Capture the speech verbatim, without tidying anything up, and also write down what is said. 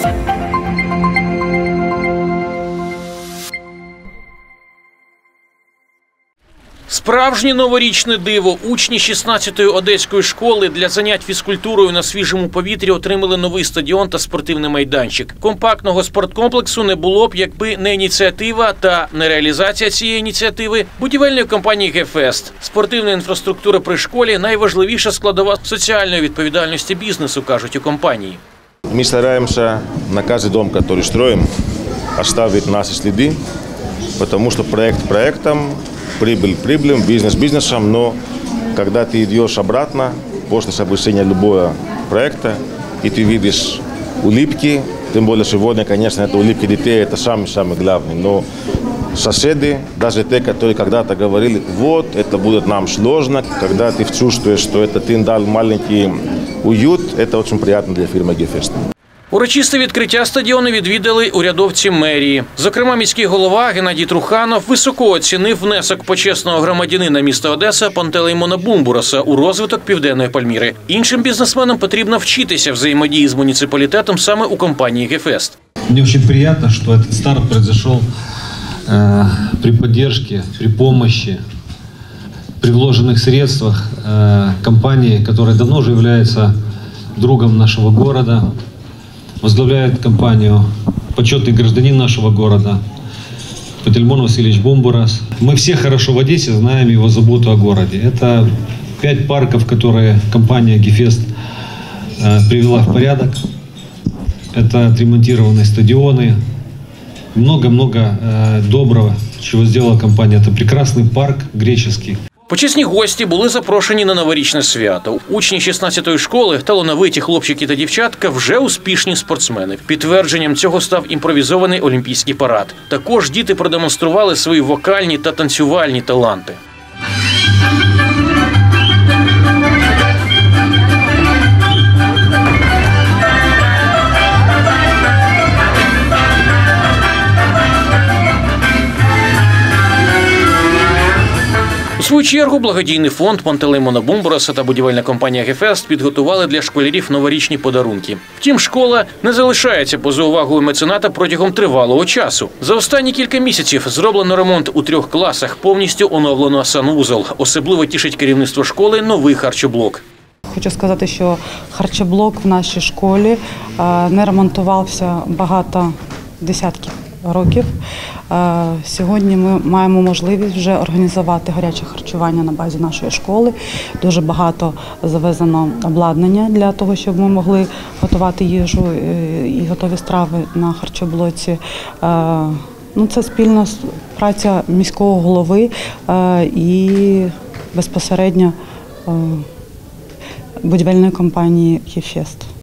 Справжнє новорічне диво. Учні шістнадцятої одеської школи для занять фізкультурою на свіжому повітрі отримали новий стадіон та спортивний майданчик. Компактного спорткомплексу не було б, якби не ініціатива та не реалізація цієї ініціативи будівельної компанії «Гефест». Спортивна інфраструктура при школі – найважливіша складова соціальної відповідальності бізнесу, кажуть у компанії. Ми стараємося на кожен дом, який строїмо, оставити наші сліди, тому що проект проектом, прибыль прибылем, бизнес бизнесом, но когда ты идешь обратно после совершения любого проекта и ты видишь улыбки, тем более сегодня, конечно, это улыбки детей, это самый-самый главный, но соседи, даже те, которые когда-то говорили, вот, это будет нам сложно, когда ты чувствуешь, что это ты дал маленький уют, это очень приятно для фирмы «Гефест». Урочисте відкриття стадіону відвідали урядовці мерії. Зокрема, міський голова Геннадій Труханов високо оцінив внесок почесного громадянина міста Одеса Пантелеймона Бумбураса у розвиток Південної Пальміри. Іншим бізнесменам потрібно вчитися взаємодії з муніципалітетом саме у компанії «Гефест». Мне очень приятно, что этот старт произошел э, при поддержке, при помощи, при вложенных средствах э, компании, которая давно уже является другом нашего города. Возглавляет компанию почетный гражданин нашего города Пантелеймон Васильевич Бумбурас. Мы все хорошо в Одессе знаем его заботу о городе. Это пять парков, которые компания «Гефест» э, привела в порядок. Это отремонтированные стадионы. Много-много э, доброго, чего сделала компания. Это прекрасный парк греческий. Почесні гості були запрошені на новорічне свято. Учні шістнадцятої школи, талановиті хлопчики та дівчатка, вже успішні спортсмени. Підтвердженням цього став імпровізований олімпійський парад. Також діти продемонстрували свої вокальні та танцювальні таланти. У свою чергу благодійний фонд Пантелеймона Бумбураса та будівельна компанія «Гефест» підготували для школярів новорічні подарунки. Втім, школа не залишається поза увагою мецената протягом тривалого часу. За останні кілька місяців зроблено ремонт у трьох класах, повністю оновлено санвузол. Особливо тішить керівництво школи новий харчоблок. Хочу сказати, що харчоблок в нашій школі не ремонтувався багато десятків років. Сьогодні ми маємо можливість вже організувати гаряче харчування на базі нашої школи. Дуже багато завезено обладнання для того, щоб ми могли готувати їжу і готові страви на харчоблоці. Ну, це спільна праця міського голови і безпосередньо будівельної компанії «Гефест».